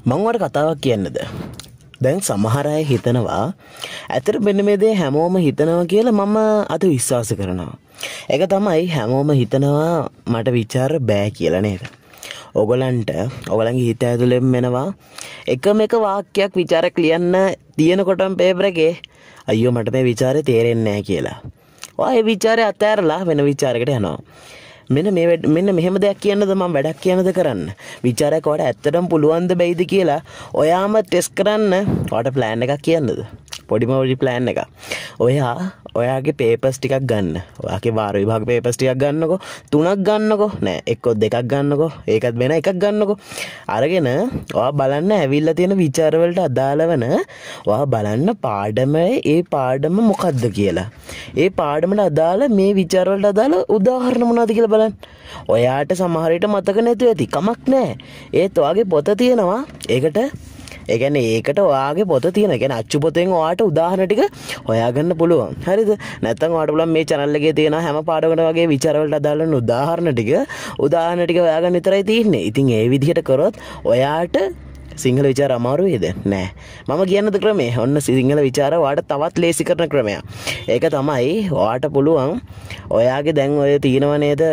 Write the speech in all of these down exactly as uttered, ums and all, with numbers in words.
මම ඔයාලට කතාවක් කියන්නද? දැන් සමහර අය හිතනවා ඇත්තට මෙන්න මේ දේ හැමෝම හිතනවා කියලා මම අද විශ්වාස කරනවා. ඒක තමයි හැමෝම හිතනවා මට විචාර බෑ කියලා නේද? ඔයගලන්ට ඔයගලන්ගේ හිත ඇතුලෙන් මෙනවා එකම එක වාක්‍යයක් විචාරයක් ලියන්න තියෙනකොටම පේපර් එකේ අයියෝ මට මේ විචාරේ තේරෙන්නේ නැහැ කියලා. ඔයා ඒ විචාරේ අතෑරලා වෙන විචාරයකට යනවා. මෙන්න මේ මෙන්න මෙහෙම දෙයක් කියන්නද මම වැඩක් කියන්නද කරන්න විචාරයක් ඔයාලට ඇත්තටම පුළුවන්ද බැයිද කියලා ඔයාම ටෙස්ට් කරන්න ඔයාලට ප්ලෑන් එකක් කියන්නද පොඩිම පොඩි ප්ලෑන් එකක් ඔයා ඔයාගේ පේපර්ස් ටිකක් ගන්න ඔයාගේ වාර විභාග පේපර්ස් ටිකක් ගන්නකො තුනක් ගන්නකො නෑ එක්ක දෙකක් ගන්නකො ඒකත් වෙන එකක් ගන්නකො අරගෙන ඔයා බලන්න ඇවිල්ලා තියෙන විචාර වලට අදාළ වෙන ඔයා බලන්න පාඩමේ ඒ පාඩම මොකද්ද කියලා ඒ පාඩමට අදාළ මේ විචාර වලට අදාළ උදාහරණ මොනවද කියලා බලන්න. ඔයාට සමහර විට මතක නැතුව ඇති. කමක් නැහැ. ඒත් ඔයාගේ පොත තියෙනවා. ඒකට ඒ කියන්නේ ඒකට ඔයාගේ පොත තියෙනවා. ඒ කියන්නේ අච්චු පොතෙන් ඔයාට උදාහරණ ටික හොයාගන්න පුළුවන්. හරිද? නැත්නම් ඔයාට පුළුවන් මේ channel එකේ තියෙන හැම පාඩමකට වගේ විචාර වලට අදාළ වෙන උදාහරණ ටික උදාහරණ ටික හොයාගන්න විතරයි තියෙන්නේ. ඉතින් ඒ විදිහට කරොත් ඔයාට සිංහල විචාර අමාරු වේද? නෑ. මම කියන්නද ක්‍රමය. ඔන්න සිංහල විචාර ඔයාට තවත් ලේසි කරන ක්‍රමයක්. ඒක තමයි ඔයාට පුළුවන් ඔයාගේ දැන් ඔය තියෙනව නේද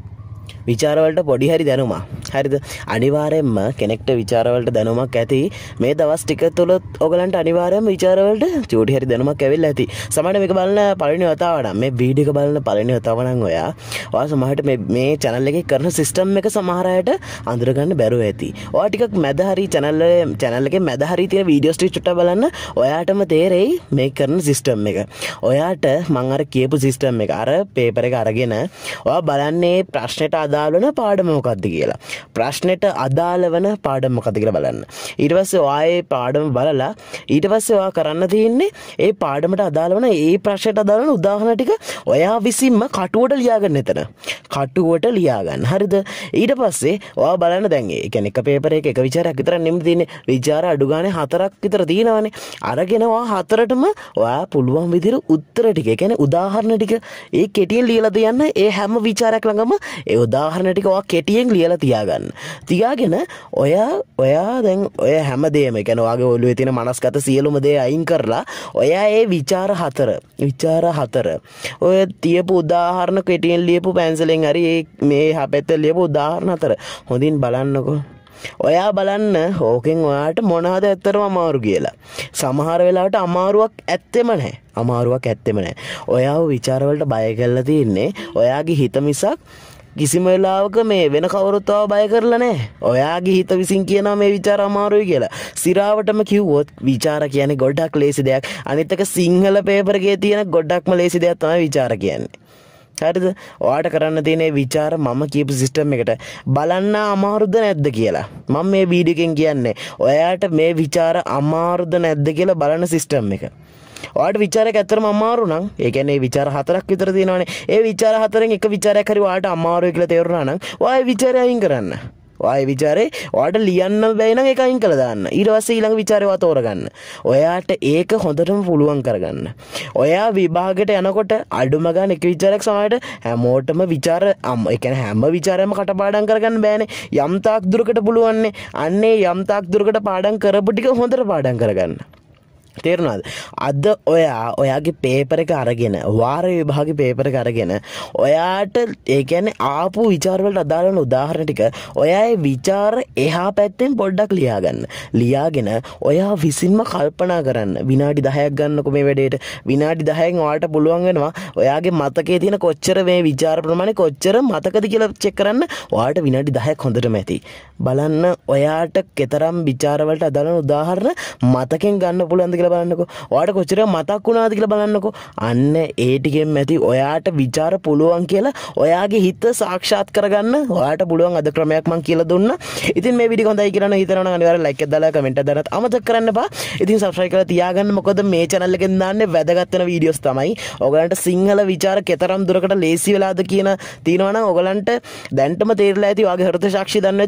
විචාර වලට පොඩි හරි දැනුමක්. හරිද? අනිවාර්යයෙන්ම කෙනෙක්ට විචාර වලට දැනුමක් ඇති. මේ දවස් ටික තුල ඔයගලන්ට අනිවාර්යයෙන්ම විචාර වලට චූටි හරි දැනුමක් ඇවිල්ලා ඇති. සමහරවිට මේක බලන පළවෙනි වතාව නම් මේ වීඩියෝ එක බලන පළවෙනි වතාව නම් ඔයා ඔයා සමහරවිට මේ මේ channel එකේ කරන system එක සමහර අයට අඳුර ගන්න බැරුව ඇති. ඔයා ටිකක් මැද හරි channel channel එකේ මැද හරි තියෙන වීඩියෝස් ටික චුට්ටක් බලන්න ඔයාටම තේරෙයි මේ කරන system එක. ඔයාට මම අර කියපු system එක අර paper එක අරගෙන ඔයා බලන්නේ ප්‍රශ්නෙට අදාළ වෙන පාඩම මොකක්ද කියලා. ප්‍රශ්නෙට අදාළ වෙන පාඩම මොකක්ද කියලා බලන්න. ඊට පස්සේ ඔයාගේ පාඩම බලලා ඊට පස්සේ ඔයා කරන්න තියෙන්නේ ඒ පාඩමට අදාළ වෙන ඒ ප්‍රශ්නෙට අදාළ වෙන උදාහරණ ටික ඔයා විසින්ම කටුවට ලියා ගන්න එතන. කටුවට ලියා ගන්න. හරිද? ඊට පස්සේ ඔයා බලන්න දැන් ඒ කියන්නේ එක පේපර් එකක එක විචාරයක් විතර නෙමෙයි තියෙන්නේ. විචාර අඩු ගානේ හතරක් විතර තියෙනවානේ. අරගෙන ඔයා හතරටම ඔයා පුළුවන් විදිහට උත්තර ටික, ඒ කියන්නේ උදාහරණ ටික ඒ කෙටියෙන් ලියලා තියන්න. ඒ හැම විචාරයක් ළඟම ඒ උදාහරණ ටික ඔයා කෙටියෙන් ලියලා තියාගන්න. තියාගෙන ඔයා ඔයා දැන් ඔය හැමදේම ඒ කියන්නේ ඔයාගේ ඔළුවේ තියෙන මනස්ගත සියලුම දේ අයින් කරලා ඔයා ඒ විචාර හතර විචාර හතර ඔය තියපු උදාහරණ කෙටියෙන් ලියපු පැන්සලෙන් හරි මේ හැපැත්තේ ලියපු උදාහරණ හතර හොඳින් බලන්නකෝ. ඔයා බලන්න ඕකෙන් ඔයාට මොනවද ඇත්තටම අමාරු කියලා. සමහර වෙලාවට අමාරුවක් ඇත්තෙම නැහැ. අමාරුවක් ඇත්තෙම නැහැ. ඔයාව විචාර වලට බය කරලා තින්නේ ඔයාගේ හිත මිසක් කිසිම වෙලාවක මේ වෙන කවුරුත් ආව බය කරලා නැහැ. ඔයාගේ හිත විසින් කියනවා මේ විචාර අමාරුයි කියලා. සිරාවටම කිව්වොත් විචාර කියන්නේ ගොඩක් ලේසි දෙයක්. අනිත් එක සිංහල පේපර් එකේ තියෙන ගොඩක්ම ලේසි දෙයක් තමයි විචාර කියන්නේ. හරිද? ඔයාට කරන්න තියෙන විචාර මම කියපු සිස්ටම් එකට බලන්න අමාරුද නැද්ද කියලා. මම මේ වීඩියෝ එකෙන් කියන්නේ ඔයාට මේ විචාර අමාරුද නැද්ද කියලා බලන සිස්ටම් එක. ඔයාට විචාරයක් ඇත්තටම අමාරු නම් ඒ කියන්නේ විචාර හතරක් විතර තියෙනවානේ. ඒ විචාර හතරෙන් එක විචාරයක් හරි ඔයාට අමාරුයි කියලා තේරුණා නම් ඔයා ඒ විචාරය අයින් කරන්න. ඔයා ඒ විචාරේ ඔයාට ලියන්න බැයි නම් ඒක අයින් කළා දාන්න. ඊට පස්සේ ඊළඟ විචාරේ ඔයා තෝරගන්න. ඔයාට ඒක හොඳටම පුළුවන් කරගන්න. ඔයා විභාගයට යනකොට අඩුම ගන්න එක විචාරයක් සමහරට හැමෝටම විචාර ඒ කියන්නේ හැම විචාරයක්ම කටපාඩම් කරගන්න බෑනේ. යම් තාක් දුරකට පුළුවන්නේ. අන්නේ යම් තාක් දුරකට පාඩම් කරපු ටික හොඳට පාඩම් කරගන්න. තේරුණාද? අද ඔයා ඔයාගේ පේපර් එක අරගෙන වාර විභාගේ පේපර් එක අරගෙන ඔයාට ඒ කියන්නේ ආපු විචාර වලට අදාළ වෙන උදාහරණ ටික ඔයා ඒ විචාර එහා පැත්තෙන් පොඩ්ඩක් ලියා ගන්න. ලියාගෙන ඔයා විසින්ම කල්පනා කරන්න. විනාඩි දහයක් ගන්නකො මේ වැඩේට. විනාඩි දහයෙන් ඔයාට පුළුවන් වෙනවා ඔයාගේ මතකයේ තියෙන කොච්චර මේ විචාර ප්‍රමාණය කොච්චර මතකද කියලා චෙක් කරන්න. ඔයාට විනාඩි දහයක් හොඳටම ඇති. බලන්න ඔයාට කතරම් විචාර වලට අදාළ වෙන උදාහරණ මතකෙන් ගන්න පුළුවන්ද කියලා බලන්නකෝ. ඔයාට කොච්චර මතක් වුණාද කියලා බලන්නකෝ. අන්න ඒ ටිකෙන් ඇති ඔයාට විචාර පුළුවන් කියලා ඔයාගේ හිත සාක්ෂාත් කරගන්න ඔයාට පුළුවන් අද ක්‍රමයක් මම කියලා දුන්නා. ඉතින් මේ වීඩියෝ හොඳයි කියලා නම් හිතනවා නම් අනිවාර්යෙන් ලයික් එකක් දාලා කමෙන්ට් එකක් දාන්නත් අමතක කරන්න එපා. ඉතින් සබ්ස්ක්‍රයිබ් කරලා තියාගන්න. මොකද මේ channel එකෙන් දාන්නේ වැදගත් වෙන වීඩියෝස් තමයි. ඔයගලන්ට සිංහල විචාර කතරම් දුරකට ලේසි වෙලාද කියන තියෙනවා නම් ඔයගලන්ට දැන්ටම තේරිලා ඇති. ඔයාගේ හෘද සාක්ෂිය දන්නවා ඇති. ඔයාට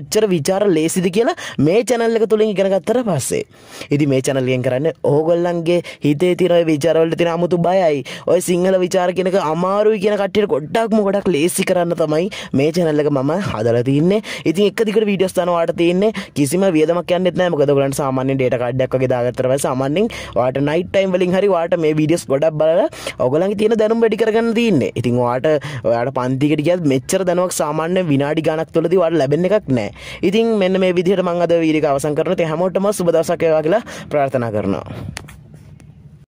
කොච්චර විචාර ලේසිද කියලා මේ channel එක තුලින් ඉගෙන ගත්තට පස්සේ ඉතින් මේ channel එකෙන් කරන්නේ ඕගොල්ලන්ගේ හිතේ තියෙන ඔය විචාර වලට තියෙන 아무තු බයයි ඔය සිංහල විචාර කියනක අමාරුයි කියන කට්ටියට ගොඩක්ම ගොඩක් ලේසි කරන්න තමයි මේ channel එක මම හදලා තින්නේ. ඉතින් එක දිගට වීඩියෝස් දාන ඔයාලට තියෙන්නේ කිසිම වියදමක් යන්නෙත් නැහැ. මොකද ඔයගලන්ට සාමාන්‍යයෙන් data card එකක් වගේ දාගත්තට පස්සේ සාමාන්‍යයෙන් ඔයාලට night time වලින් හරි ඔයාලට මේ වීඩියෝස් ගොඩක් බලලා ඔයගලන්ගේ තියෙන දැනුම වැඩි කරගන්න තියෙන්නේ. ඉතින් ඔයාලට ඔයාලට පන්තිකට ගියත් මෙච්චර දැනුමක් සාමාන්‍ය විනාඩි ගණක් තුළදී ඔයාලට ලැබෙන්න එකක් නැහැ. ඉතින් මෙන්න මේ විදිහට මම අද වීඩියෝ එක අවසන් කරනවා. ඉතින් හැමෝටම සුබ දවසක් වේවා කියලා ප්‍රාර්ථනා කරනවා.